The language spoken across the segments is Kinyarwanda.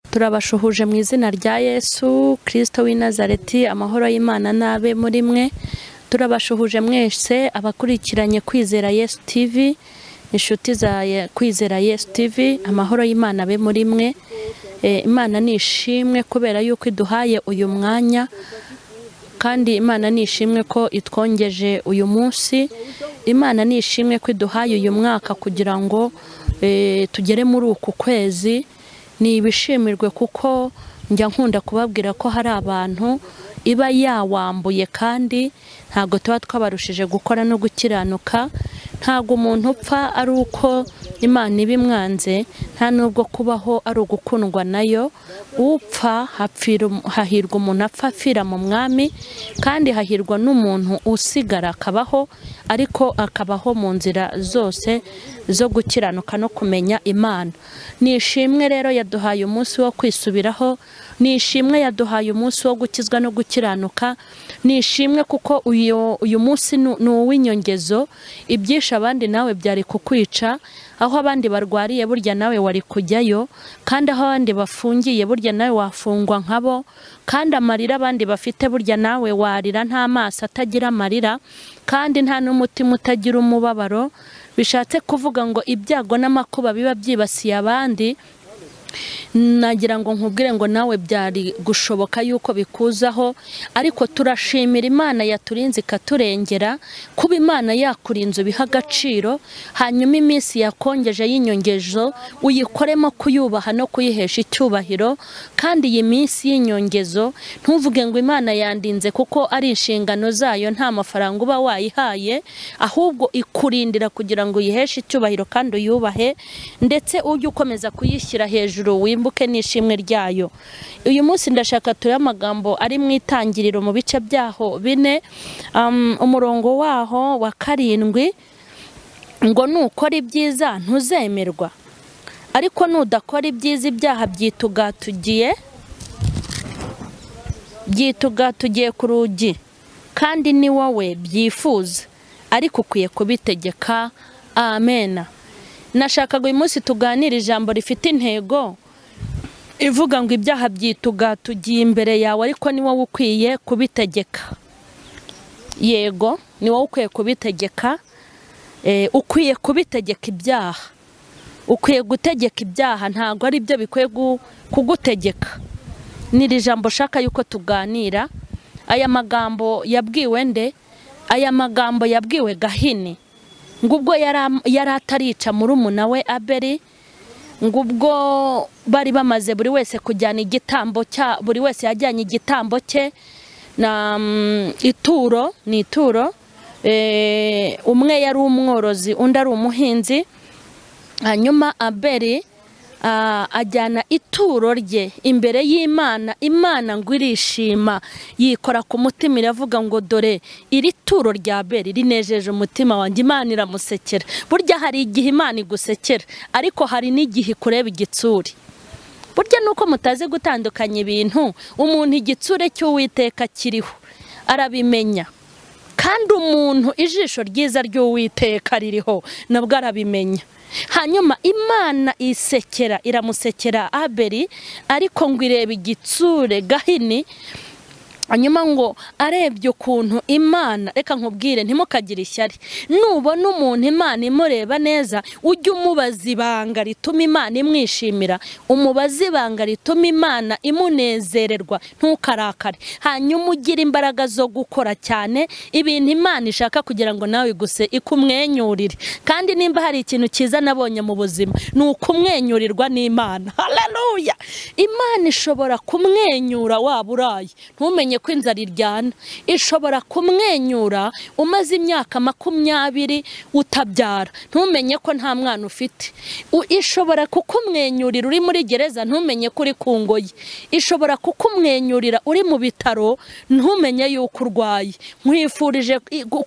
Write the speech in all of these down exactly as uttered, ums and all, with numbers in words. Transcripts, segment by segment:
Turabashuhuje mu izina rya Yesu Kristo w'i Nazareti, amahoro y'Imana nabe muri mwe. Turabashuhuje mwese abakurikiranye Kwizera Yesu Tv, inshuti za Kwizera Yesu Tv, amahoro y'Imana be muri mwe. E, Imana nishimwe kubera yuko iduhaye uyu mwanya, kandi Imana nishimwe ko itwongeje uyu munsi. Imana nishimwe ko iduhaye uyu mwaka kugira ngo e, tugere muri uku kwezi. Ni ibishimirwe kuko njya nkunda kubabwira ko hari abantu iba yawambuye kandi ntago tuba twabarushije gukora no gukiranuka. Ntago umuntu upfa ari uko Imana ibimwanze, nta nubwo kubaho ari ugukundwa nayo. Upfa hapfira, hahirwa umuntu apfa apfira mu mwami, kandi hahirwa n'umuntu usigara akabaho, ariko akabaho mu nzira zose zo gukiranuka no kumenya Imana. Nishimwe rero yaduhaye umunsi wo kwisubiraho, nishimwe yaduhaye umunsi wo gukizwa no gukiranuka. Nishimwe kuko uyu uyu munsi ni uw'inyongezo. Ibyisha abandi nawe byari kukwica, aho abandi barwariye burya nawe wari kujyayo, kandi aho abandi bafungiye burya nawe wafungwa nkabo, kandi amarira abandi bafite burya nawe warira nta maso atagira amarira, kandi nta n'umutima utagira umubabaro. Bishatse kuvuga ngo ibyago n'amakuba biba byibasiye abandi, nagira ngo nkubwire ngo nawe byari gushoboka yuko bikuzaho. Ariko turashimira Imana yaturinze ikaturengera, kuba Imana yakurinze biha agaciro, hanyuma iminsi yakongeje y'inyongezo uyikoremo kuyubaha no kuyihesha icyubahiro. Kandi iyi minsi y'inyongezo ntuvuge ngo Imana yandinze kuko ari inshingano zayo, nta mafaranga uba wayihaye, ahubwo ikurindira kugira ngo uyiheshe icyubahiro kandi uyubahe, ndetse ujye ukomeza kuyishyira hejuru wimbuke n'ishimwe ryayo. Uyu munsi ndashaka turi amagambo ari mu itangiriro mu bice byaho bine, um, umurongo waho wa karindwi ngo nukora ibyiza ntuzemerwa, ariko nudakora ibyiza ibyaha byitugatugiye byitugatugiye ku rugi, kandi ni wowe byifuza, ariko ukwiye kubitegeka. Amen. Nashakaga uyu munsi tuganira ijambo rifite intego ivuga ngo ibyaha byitugatugiye imbere yawe, ariko ni wowe ukwiye kubitegeka. Yego, ni wowe ukwiye kubitegeka. E, ukwiye kubitegeka ibyaha, ukwiye gutegeka ibyaha, ntago ari byo bikwiye kugutegeka. Niri jambo shaka yuko tuganira. Aya magambo yabwiwe nde? Aya magambo yabwiwe Gahini ngubwo yari atarica murumuna we Abeli, ngubwo bari bamaze buri wese kujyana igitambo cya buri wese yajyanye igitambo cye na um, ituro ni ituro. E, umwe yari umworozi undi ari umuhinzi. Hanyuma Abeli Uh, ajyana ituro rye imbere y'Imana. Imana ngo irishima, yikora ku mutima, iravuga ngo dore iri turo rya Abeli rinejeje umutima wanjye. Imana iramusekera. Burya hari igihe Imana igusekera, ariko hari n'igihe kureba igitsure. Burya nuko mutaze gutandukanya ibintu. Umuntu igitsure cy'Uwiteka kiriho arabimenya, kandi umuntu ijisho ryiza ry'Uwiteka ririho nabwo arabimenya. Hanyuma Imana isekera, iramusekera Abeli, ariko ngo ireba igitsure Gahini. Hanyuma ngo arebye ukuntu Imana, reka nkubwire ntimukagire ishyari, nubona umuntu Imana imureba neza ujye umubaza ibanga rituma Imana imwishimira, umubaza ibanga rituma Imana imunezererwa, ntukarakare. Hanyuma ugira imbaraga zo gukora cyane ibintu Imana ishaka kugira ngo nawe guse ikumwenyurire. Kandi nimba hari ikintu cyiza nabonye mu buzima ni ukumwenyurirwa n'Imana. Haleluya! Imana ishobora kumwenyura waba uraye ntumenye ko inzara iryana. Ishobora kumwenyura umaze imyaka makumyabiri utabyara ntumenye ko nta mwana ufite. Ishobora kukumwenyurira uri muri gereza ntumenye ko uri ku ngoyi. Ishobora kukumwenyurira uri mu bitaro ntumenye yuko urwaye. Nkwifurije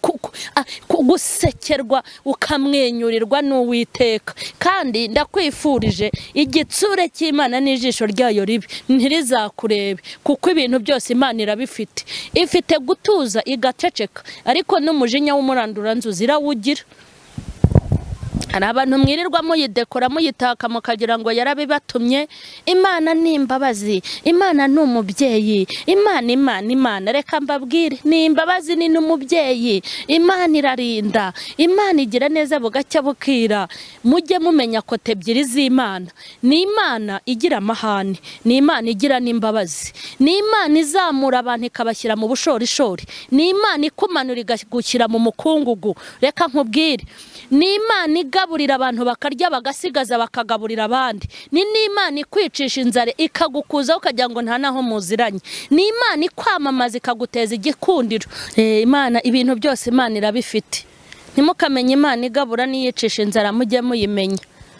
gusekerwa ukamwenyurirwa n'Uwiteka, kandi ndakwifurije igitsure cy'Imana n'ijisho ryayo ribi ntirizakurebe, kuko ibintu byose Imana irabifite. Ifite gutuza igaceceka, ariko n'umujinya w'umuranduranzuzi irawugira. hari abantu mwirirwa muyidekora muyitaka mukagira ngo yarabibatumye. Imana ni imbabazi, Imana ni umubyeyi, Imana Imana Imana reka mbabwire ni imbabazi ni n'umubyeyi. Imana irarinda, Imana igira neza bugacya bukira. Mujye mumenya ko ebyiri z'Imana, ni Imana igira amahane, ni Imana igira n'imbabazi, ni Imana izamura abantu ikabashyira mu bushorishori, ni Imana ikumanura igushyira mu mukungugu. Reka nkubwire, ni Imana igaburira abantu bakarya bagasigaza bakagaburira abandi, ni n'Imana ikwicisha inzara ikagukuza ukagira ngo nta naho muziranye, ni Imana ikwamamaza ikaguteza igikundiro. Eh, Imana ibintu byose Imana irabifite. Ntimukamenye Imana igabura niyicisha inzara mujye muyimenya.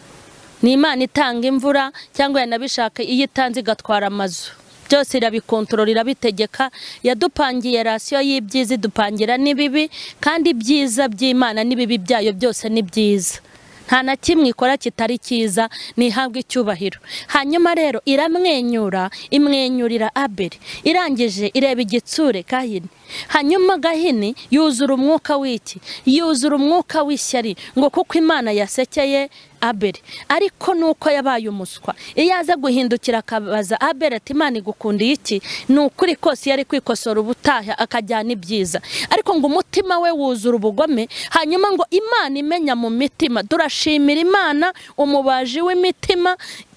Ni Imana itanga imvura cyangwa yanabishaka iyo itanze igatwara amazu. Byose irabikontorora irabitegeka. Yadupangiye rasiyo y'ibyiza dupangira n'ibibi, kandi ibyiza by'Imana n'ibibi byayo byose ni byiza. Nta na kimwe ikora kitari cyiza, nihabwe icyubahiro. Hanyuma rero iramwenyura, imwenyurira Abeli. Irangije ireba igitsure Gahini. Hanyuma Gahini yuzura umwuka w'iki? Yuzura umwuka w'ishyari, ngo kuko Imana yasekeye Abeli. Ariko nuko yabaye umuswa, iyo aza guhindukira akabaza Abeli ati Imana igukundiye iki, nukuri kose yari kwikosora ubutaha akajyana ibyiza. Ariko ngo umutima we wuzura ubugome. Hanyuma ngo Imana imenya mu mitima. Durashimira Imana umubaji w'imitima,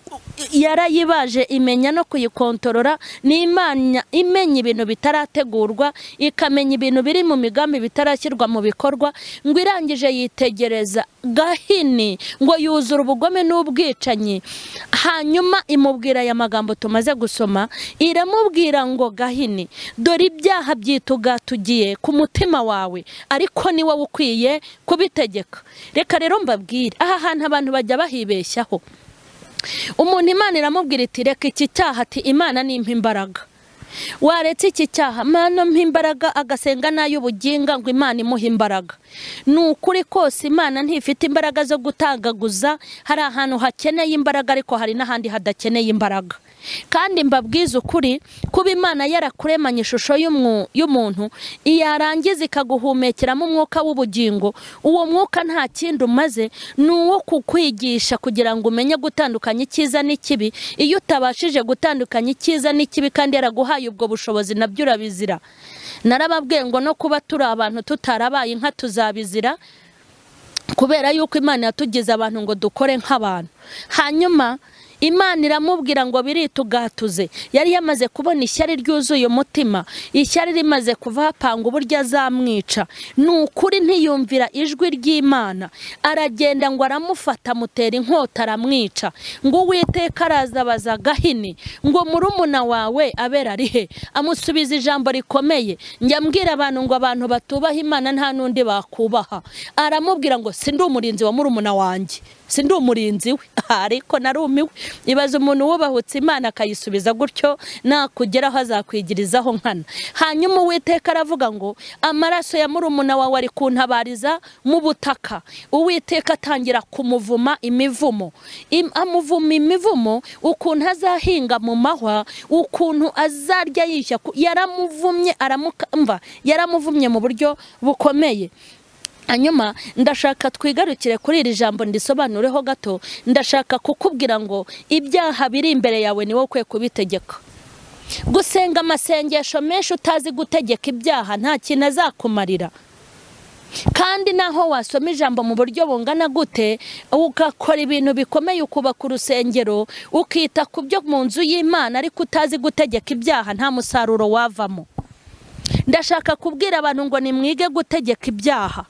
yarayibaje imenya no kuyikontorora. Ni Imana imenya ibintu bitarategurwa, ikamenya ibintu biri mu migambi bitarashyirwa mu bikorwa. Ngo irangije yitegereza Gahini, ngo yuzura ubugome n'ubwicanyi. Hanyuma imubwira aya magambo tumaze gusoma. Iramubwira ngo Gahini, dore ibyaha byitugatugiye ku mutima wawe, ariko ni wowe ukwiye kubitegeka. Reka rero mbabwire, aha hantu abantu bajya bahibeshyaho. Umuntu Imana iramubwira iti reka iki cyaha, ati Imana nimpa imbaraga. Waretse iki cyaha, Imana mpa imbaraga, agasenga n'ay'ubuginga ngo Imana imuha imbaraga. Nukuri kose Imana ntifite imbaraga zo gutagaguza. Hari ahantu hakeneye imbaraga, ariko hari n'ahandi hadakeneye imbaraga. Kandi mbabwiza ukuri, kuba Imana yarakuremanye ishusho y'umuntu, iyarangiza ikaguhumekeramo umwuka w'ubugingo, uwo mwuka nta kindi umaze, ni uwo kukwigisha kugira ngo umenye gutandukanya icyiza n'ikibi. Iyo utabashije gutandukanya icyiza n'ikibi kandi yaraguhaye ubwo bushobozi, nabyo urabizira. Narababwiye ngo no kuba turi abantu tutarabaye inka tuzabizira, kubera yuko Imana yatugize abantu ngo dukore nk'abantu. Hanyuma Imana iramubwira ngo biritugatuze. Yari yamaze kubona ishyari ryuzuye umutima, ishyari rimaze kuva panga uburyo azamwica. Nukuri ntiyumvira ijwi ry'Imana, aragenda ngo aramufata mutera inkota aramwica. Ngo Uwiteka arazabaza Gahini ngo murumuna wawe Abeli ari he? Amusubiza ijambo rikomeye. Njya mbwira abantu ngo abantu batubaha Imana nta nundi bakubaha. Aramubwira ngo sindi umurinzi wa murumuna wanjye, sindi umurinzi we. Ariko narumiwe. Ibaza umuntu wubahutse Imana akayisubiza gutyo, nakugeraho azakwigirizaho nkana. Hanyuma Uwiteka aravuga ngo amaraso ya murumuna wawe ari kuntabariza mu butaka. Uwiteka atangira kumuvuma imivumo. Im, amuvuma imivumo ukuntu azahinga mu mahwa, ukuntu azarya yishya. Yaramuvumye aramukamva, yaramuvumye mu buryo bukomeye. Hanyuma ndashaka twigarukire kuri iri jambo ndisobanureho gato. Ndashaka kukubwira ngo ibyaha biri imbere yawe ni wowe ukwiye kubitegeka. Gusenga amasengesho menshi utazi gutegeka ibyaha nta kintu azakumarira. Kandi naho wasoma ijambo mu buryo bungana gute, ugakora ibintu bikomeye, ukubaka urusengero, ukita ku byo mu nzu y'Imana, ariko utazi gutegeka ibyaha, nta musaruro wavamo. Ndashaka kubwira abantu ngo nimwige gutegeka ibyaha.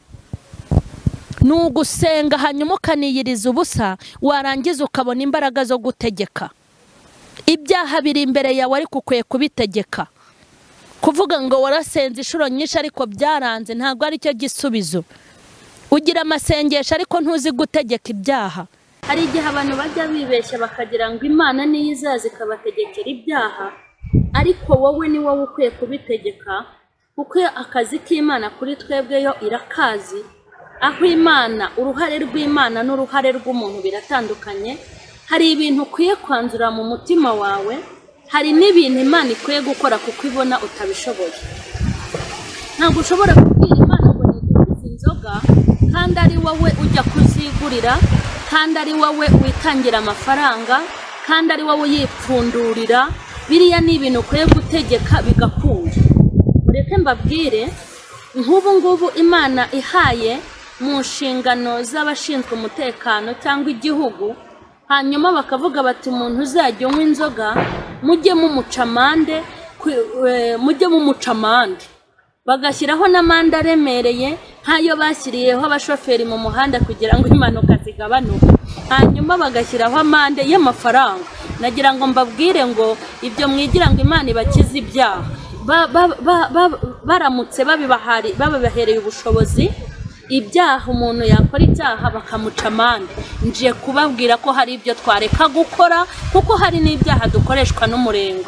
Nugusenga hanyuma ukaniyiriza ubusa, warangiza ukabona imbaraga zo gutegeka. Ibyaha biri imbere yawe ariko ukwiye kubitegeka. Kuvuga ngo warasenze inshuro nyinshi ariko byaranze ntabwo ari cyo gisubizo. Ugira amasengesho ariko ntuzi gutegeka ibyaha. Hari igihe abantu bajya bibeshya bakagira ngo Imana niyo izaza ikabategekera ibyaha, ariko wowe ni wowe ukwiye kubitegeka, kuko akazi k'Imana kuri twebwe yo irakazi. Aho Imana, uruhare rw'Imana n'uruhare rw'umuntu biratandukanye. Hari ibintu ukwiye kwanzura mu mutima wawe, hari n'ibintu Imana ikwiye gukora kuko ibona utabishoboye. Ntabwo ushobora kubwira Imana ngo niguze inzoga kandi ari wowe ujya kuzigurira, kandi ari wowe witangira amafaranga, kandi ari wowe yipfundurira. Biriya ni ibintu ukwiye gutegeka bigakunda. Mureke mbabwire, nk'ubu ngubu Imana ihaye mu nshingano z'abashinzwe umutekano cyangwa igihugu, hanyuma bakavuga bati umuntu uzajya unywa inzoga mujye mumucamande, mujye mumucamande, bagashyiraho n'amande aremereye nk'ayo bashyiriyeho abashoferi mu muhanda kugira ngo impanuka zigabanuke, hanyuma bagashyiraho amande y'amafaranga. Nagira ngo mbabwire ngo ibyo mwigira ngo Imana ibakize ibyaha, baramutse babibahereye ubushobozi, ibyaha umuntu yakora ibyaha bakamuca amande. Nje kubabwira ko hari ibyo twareka gukora, kuko hari n'ibyaha dukoreshwa n'umurengwe.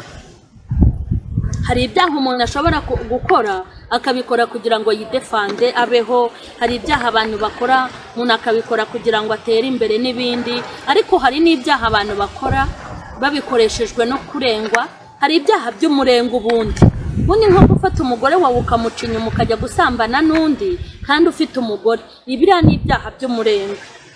Hari ibyaha umuntu ashobora gukora akabikora kugira ngo yidefande abeho, hari ibyaha abantu bakora umuntu akabikora kugira ngo atere imbere n'ibindi, ariko hari n'ibyaha abantu bakora babikoreshejwe no kurengwa. Hari ibyaha by'umurengo ubundi bundi nko gufata umugore wawe ukamuca inyuma ukajya gusambana n'undi kandi ufite umugore. Ibiriya ni ibyaha by'umurengo,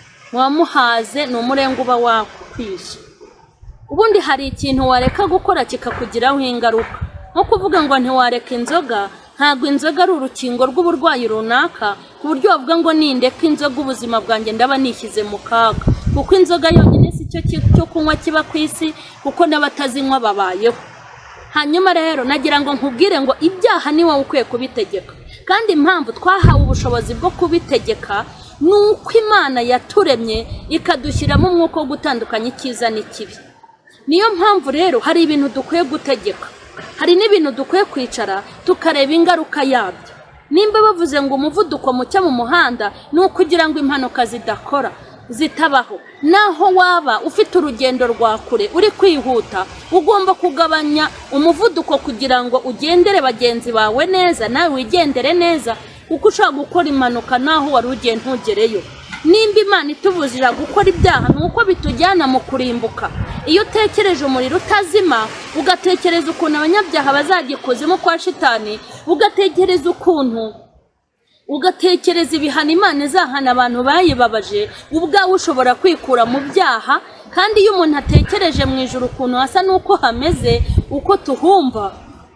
wamuhaze ni umurengo uba wakwishe. Ubundi hari ikintu wareka gukora kikakugiraho ingaruka, nko kuvuga ngo ntiwareka inzoga. Ntabwo inzoga ari urukingo rw'uburwayi runaka ku buryo wavuga ngo nindeka inzoga ubuzima bwanjye ndaba nishyize mu kaga, kuko inzoga yonyine si cyo cyo kunywa kiba ku isi, kuko n'abatazinywa babayeho. Hanyuma rero nagira ngo nkubwire ngo ibyaha ni wowe ukwiye kubitegeka, kandi impamvu twahawe ubushobozi bwo kubitegeka ni uko Imana yaturemye ikadushyiramo umwuka wo gutandukanya icyiza n'ikibi. Niyo mpamvu rero hari ibintu dukwiye gutegeka, hari n'ibintu dukwiye kwicara tukareba ingaruka yabyo. Nimba bavuze ngo umuvuduko muke mu muhanda ni ukugira ngo impanuka zidakora zitabaho, naho waba ufite urugendo rwa kure uri kwihuta ugomba kugabanya umuvuduko kugira ngo ugendere bagenzi bawe neza, nawe wigendere neza, kuko ushaka gukora impanuka naho wari ugiye ntugereyo. Nimba Imana itubuzira gukora ibyaha ni uko bitujyana mu kurimbuka. Iyo utekereje umuriro utazima, ugatekereza ukuntu abanyabyaha bazagikuzimu kwa shitani, ugatekereza ukuntu ugatekereza ibihano Imana izahana abantu bayibabaje, ubwawe ushobora kwikura mu byaha. Kandi iyo umuntu atekereje mu ijuru ukuntu hasa n'uko hameze, uko tuhumva,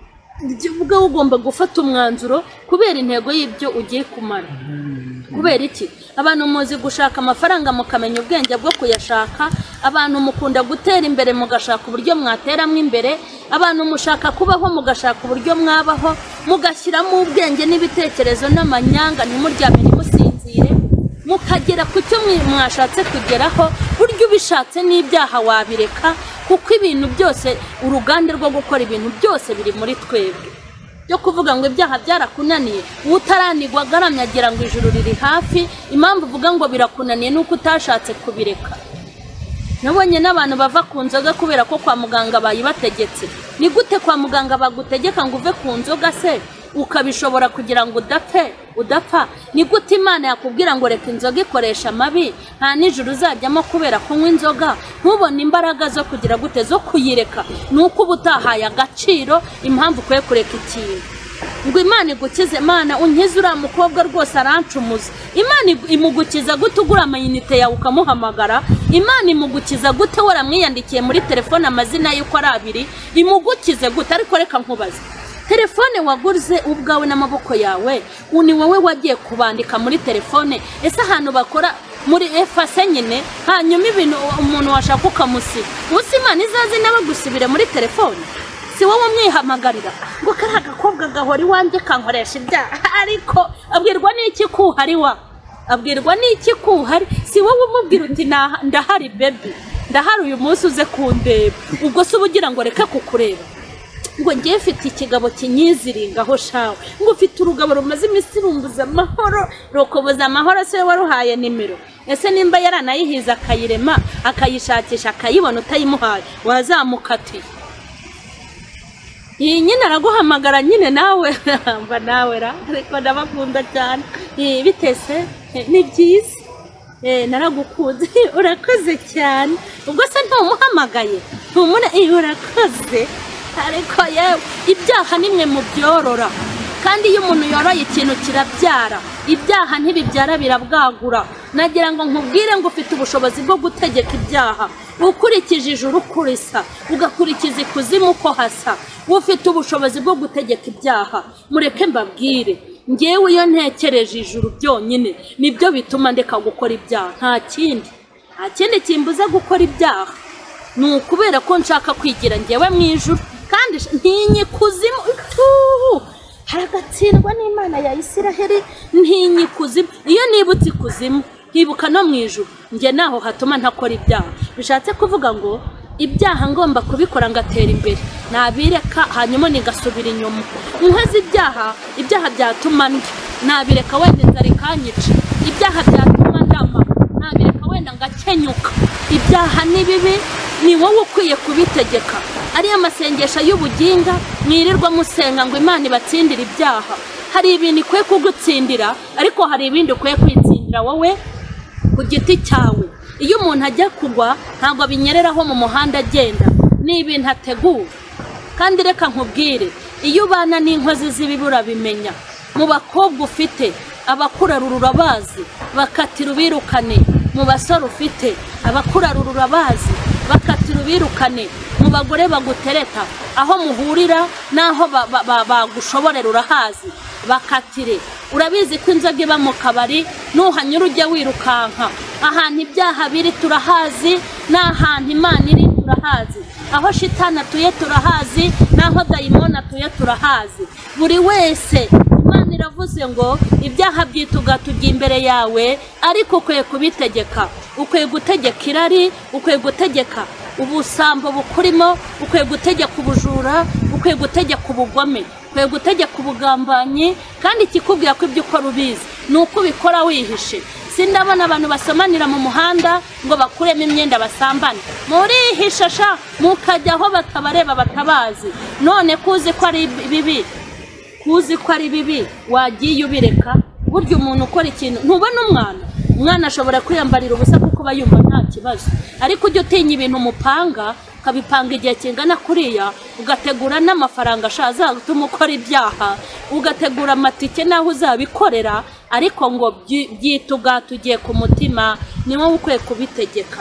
ubwo ugomba gufata umwanzuro kubera intego y'ibyo ugiye kumara. Kubera iki? Abantu muzi gushaka amafaranga mukamenya ubwenge bwo kuyashaka, abantu mukunda gutera imbere mugashaka uburyo mwateramo imbere, abantu mushaka kubaho mugashaka uburyo mwabaho, mugashyiramo ubwenge n'ibitekerezo n'amanyanga, ntimuryame ntimusinzire, mukagera ku cyo mwashatse kugeraho. Buryo ubishatse n'ibyaha wabireka, kuko ibintu byose, uruganda rwo gukora ibintu byose biri muri twebwe. Byo kuvuga ngo ibyaha byarakunaniye, utaranigwa garamya agira ngo ijuru riri hafi. Impamvu uvuga ngo birakunaniye nuko utashatse kubireka. Nabonye n'abantu bava ku nzoga kubera ko kwa muganga bayibategetse. Ni gute kwa muganga bagutegeka ngo uve ku nzoga se ukabishobora kugira ngo udapfe udapfa? Ni gute Imana yakubwira ngo reka inzoga ikoresha amabi, nta nijuru uzajyamo kubera kunywa inzoga, ntubone imbaraga zo kugira gute zo kuyireka? Nuko ubutahaye agaciro impamvu ukwiye kureka ikintu. Ngo Imana igukize, Imana unkize uriya mukobwa rwose arancumuza. Imana imugukiza gute ugura amayinite yawe ukamuhamagara? Imana imugukiza gute waramwiyandikiye muri telefone amazina y'uko ari abiri? Imugukize gute? Ariko reka nkubaze, telefone waguze ubwawe n'amaboko yawe, uni wowe wagiye kubandika muri telefone? Ese ahantu bakora muri efase nyine, hanyuma ibintu umuntu washaka ukamusiba, usi Imana izazi nawe gusibire muri telefone? Si wowe mwihamagarira ngo kari agakobwa gahora iwanjye kankoresha ibyaha? Ariko abwirwa n'iki kuhari wa? Abwirwa n'iki kuhari? Si wowe umubwira uti ndahari baby, ndahari uyu munsi uze kundeba. Ubwo se ubugira ngo reka kukureba? Ngo ngiye mfite ikigabo kinyiziringaho shawe, ngo ufite urugabo rumaze iminsi rumbuza amahoro, rokoboza amahoro. Se waruhaye nimero? Ese nimba yaranayihiza akayirema akayishakisha akayibona utayimuhaye, wazamukatiye? Iyi nyine araguhamagara nyine nawe mba nawe ra, ariko ndabakunda cyane. Bitese ni byiza, naragukunze, urakoze cyane. Ubwo se ntumuhamagaye ntumune iyo urakoze? Ariko yewe ibyaha nimwe mu byorora, kandi iyo umuntu yoroye ikintu kirabyara. ibyaha ntibibyara birabwagura. Nagira ngo nkubwire ngo ufite ubushobozi bwo gutegeka ibyaha ukurikije ijuru kurisa ugakurikiza ikuzimu ko hasa. Ufite ubushobozi bwo gutegeka ibyaha. Mureke mbabwire, ngewe iyo ntekereje ijuru byonyine nibyo bituma ndeka gukora ibyaha, nta kindi nta kindi kimbuza gukora ibyaha. Ni ukubera ko nshaka kwigira ngewe mu ijuru kandi ntinyi kuzimu. Haragatsindwa n'Imana ya Isiraheli, ntinyi kuzimu. Iyo nibutse kuzimu hibuka no mu ijuru, nge naho hatuma ntakora ibyaha. Bishatse kuvuga ngo ibyaha ngomba kubikora ngatera imbere, nabireka hanyuma nigasubira inyuma. Nkoze ibyaha, ibyaha byatuma ndi nabireka wenda inzara ikanyica, ibyaha byatuma ndama nabireka wenda ngakenyuka. Ibyaha ni bibi, ni wowe ukwiye kubitegeka. Ari amasengesho y'ubuginga mwirirwa musenga ngo Imana ibatsindire ibyaha. Hari ibintu ikwiye kugutsindira, ariko hari ibindi ukwiye kwitsindira wowe ku giti cyawe. Iyo umuntu ajya kugwa ntabwo binyereraho mu muhanda agenda, ni ibintu ategura. Kandi reka nkubwire, iyo ubana n'inkozi z'ibibura bimenya. Mu bakobwa ufite abakurarura bazi bakatira ubirukane, mu basore ufite abakurarura bazi bakatira ubirukane, mu bagore bagutereta aho muhurira naho bagushoborera urahazi bakatire. Urabizi ko inzoga iba mu kabari nuhanyura ujya wirukanka. Ahantu ibyaha biri turahazi, n'ahantu Imana iri turahazi. Aho shitani atuye turahazi, naho dayimoni atuye turahazi. Buri wese Imana iravuze ngo ibyaha byituga tujya imbere yawe, ariko ukwiye kubitegeka. Ukwiye gutegeka irari, ukwiye gutegeka ubusambo bukurimo, ukwiye gutegeka ubujura, ukwiye gutegeka ubugome, ukwiye gutegeka ubugambanyi. Kandi ikikubwira ko ibyo ukora ubizi ni uko ubikora wihishe. Sindabona abantu basomanira mu muhanda ngo bakuremo imyenda basambane, murihisha sha mukajya aho batabareba batabazi. None kuzi ko ari bibi, kuzi ko ari bibi wagiye ubireka. Burya umuntu ukora ikintu, ntubona umwana umwana ashobora kwiyambarira ubusa kuko bayumva nta kibazo, ariko ujye utinya ibintu mupanga ukabipanga igihe kingana kuriya, ugategura n'amafaranga ashaza gutuma ukora ibyaha, ugategura amatike naho uzabikorera, ariko ngo byituga tugiye ku mutima. Ni wowe ukwiye kubitegeka.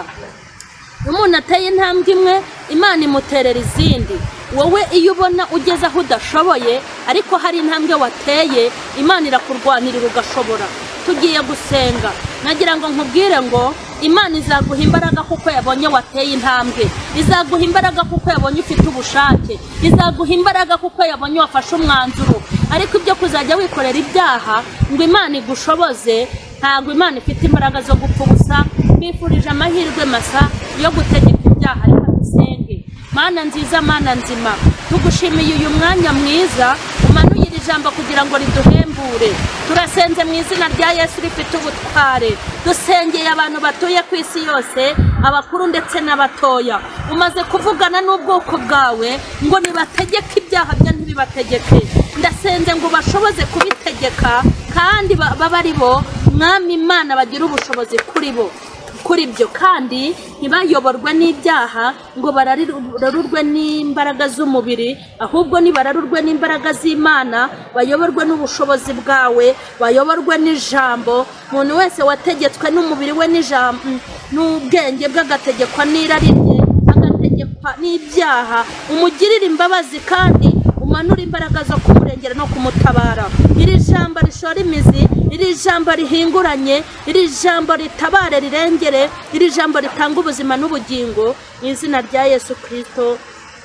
Umuntu ateye intambwe imwe Imana imuterera izindi. Wowe iyo ubona ugeze aho udashoboye, ariko hari intambwe wateye Imana irakurwanirira ugashobora. Tugiye gusenga, nagira ngo nkubwire ngo Imana izaguha imbaraga kuko yabonye wateye intambwe, izaguha imbaraga kuko yabonye ufite ubushake, izaguha imbaraga kuko yabonye wafashe umwanzuro. Ariko ibyo kuzajya wikorera ibyaha ngo Imana igushoboze, ntabwo Imana ifite imbaraga zo gupfa ubusa. Bifurije amahirwe masa yo gutegeka ibyaha. Reka dusenge. Mana nziza, Mana nzima, tugushimiye uyu mwanya mwiza umanuye iri jambo kugira ngo riduhembure. Turasenze mu izina rya Yesu rifite ubutware. Dusengeye abantu batuye ku isi yose, abakuru ndetse n'abatoya. Umaze kuvugana n'ubwoko bwawe ngo nibategeke ibyaha bya ntibibategeke. Ndasenze ngo bashoboze kubitegeka kandi baba ari bo Mwami Imana bagira ubushobozi kuri bo kuri byo, kandi ntibayoborwe n'ibyaha ngo bararurwe n'imbaraga z'umubiri, ahubwo nibararurwe n'imbaraga z'Imana, bayoborwe n'ubushobozi bwawe, bayoborwe n'ijambo. Umuntu wese wategetswe n'umubiri we n'ijambo n'ubwenge bw'agategekwa n'irari rye, agategekwa n'ibyaha, umugirire imbabazi kandi umanura imbaraga zo kumurengera no kumutabara. Iri jambo rishora imizi, iri jambo rihinguranye, iri jambo ritabare rirengere, iri jambo ritanga ubuzima n'ubugingo, mu izina rya Yesu Kristo,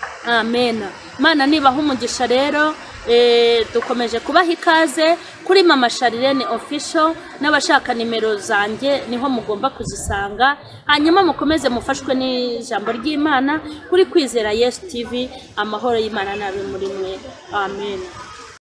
amen. Mana nibaha umugisha rero. E, dukomeje kubaha ikaze kuri Mama Charlene official. N'abashaka nimero zanjye niho mugomba kuzisanga, hanyuma mukomeze mufashwe n'ijambo ry'Imana kuri Kwizera Yesu T V. Amahoro y'Imana nabe muri mwe, amen.